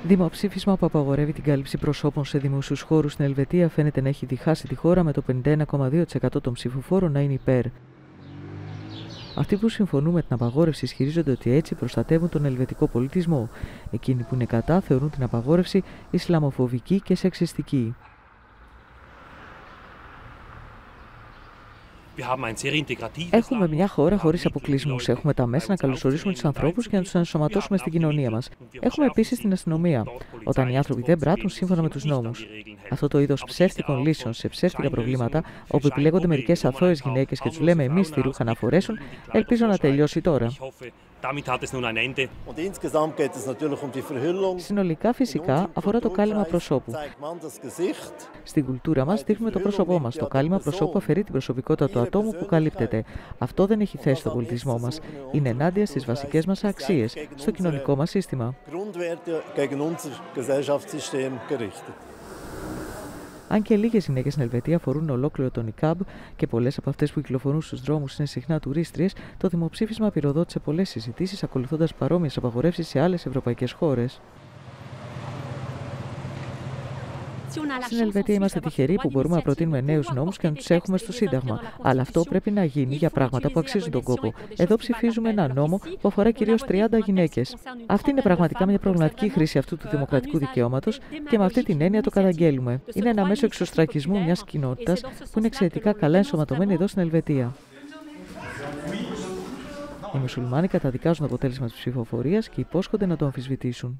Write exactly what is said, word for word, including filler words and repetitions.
Δημοψήφισμα που απαγορεύει την κάλυψη προσώπων σε δημόσιους χώρους στην Ελβετία φαίνεται να έχει διχάσει τη χώρα, με το πενήντα ένα κόμμα δύο τοις εκατό των ψηφοφόρων να είναι υπέρ. Αυτοί που συμφωνούν με την απαγόρευση ισχυρίζονται ότι έτσι προστατεύουν τον ελβετικό πολιτισμό. Εκείνοι που είναι κατά θεωρούν την απαγόρευση ισλαμοφοβική και σεξιστική. Έχουμε μια χώρα χωρίς αποκλεισμούς. Έχουμε τα μέσα να καλωσορίσουμε τους ανθρώπους και να τους ενσωματώσουμε στην κοινωνία μας. Έχουμε επίσης την αστυνομία, όταν οι άνθρωποι δεν πράττουν σύμφωνα με τους νόμους. Αυτό το είδος ψεύτικων λύσεων σε ψεύτικα προβλήματα, όπου επιλέγονται μερικές αθώες γυναίκες και τους λέμε εμείς τι ρούχα να φορέσουν, ελπίζω να τελειώσει τώρα. Συνολικά, φυσικά, αφορά το κάλυμα προσώπου. Στην κουλτούρα μας δείχνουμε το πρόσωπό μας. Το κάλυμα προσώπου αφαιρεί την προσωπικότητα του ατόμου που καλύπτεται. Αυτό δεν έχει θέση στον πολιτισμό μας. Είναι ενάντια στις βασικές μας αξίες, στο κοινωνικό μας σύστημα. Αν και λίγες γυναίκες στην Ελβετία φορούν ολόκληρο το νικάμπ και πολλές από αυτές που κυκλοφορούν στους δρόμους είναι συχνά τουρίστριες, το δημοψήφισμα πυροδότησε πολλές συζητήσεις, ακολουθώντας παρόμοιες απαγορεύσεις σε άλλες ευρωπαϊκές χώρες. Στην Ελβετία είμαστε τυχεροί που μπορούμε να προτείνουμε νέους νόμους και να τους έχουμε στο Σύνταγμα. Αλλά αυτό πρέπει να γίνει για πράγματα που αξίζουν τον κόπο. Εδώ ψηφίζουμε ένα νόμο που αφορά κυρίως τριάντα γυναίκες. Αυτή είναι πραγματικά μια προβληματική χρήση αυτού του δημοκρατικού δικαιώματος και με αυτή την έννοια το καταγγέλουμε. Είναι ένα μέσο εξωστρακισμού μιας κοινότητας που είναι εξαιρετικά καλά ενσωματωμένη εδώ στην Ελβετία. Οι μουσουλμάνοι καταδικάζουν το αποτέλεσμα της ψηφοφορίας και υπόσχονται να το αμφισβητήσουν.